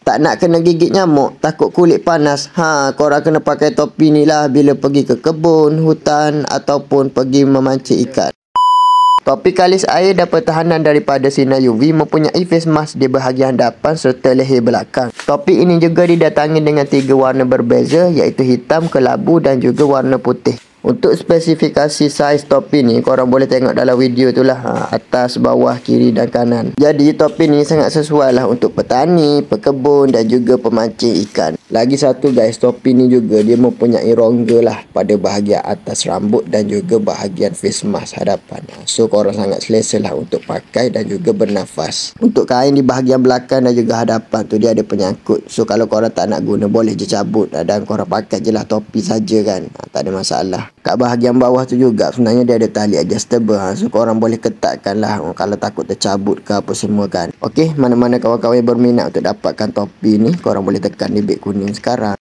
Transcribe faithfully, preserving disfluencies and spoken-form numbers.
Tak nak kena gigit nyamuk, takut kulit panas. Ha, korang kena pakai topi ni lah bila pergi ke kebun, hutan ataupun pergi memancing ikan. Topi kalis air dan pertahanan daripada sinar U V mempunyai face mask di bahagian depan serta leher belakang. Topi ini juga didatangi dengan tiga warna berbeza iaitu hitam, kelabu dan juga warna putih. Untuk spesifikasi saiz topi ni korang boleh tengok dalam video tu lah, ha, atas, bawah, kiri dan kanan. Jadi topi ni sangat sesuai lah untuk petani, pekebun dan juga pemancing ikan. Lagi satu guys, topi ni juga dia mempunyai rongga lah pada bahagian atas rambut dan juga bahagian face mask hadapan. So korang sangat selesa lah untuk pakai dan juga bernafas. Untuk kain di bahagian belakang dan juga hadapan tu dia ada penyangkut. So kalau korang tak nak guna boleh je cabut dan korang pakai je lah topi saja kan. Ha, tak ada masalah. Kat bahagian bawah tu juga sebenarnya dia ada tali adjustable, ha. So korang boleh ketatkan lah kalau takut tercabut ke apa semua kan. Okey, mana-mana kawan-kawan yang berminat untuk dapatkan topi ni, korang boleh tekan di beg kuning sekarang.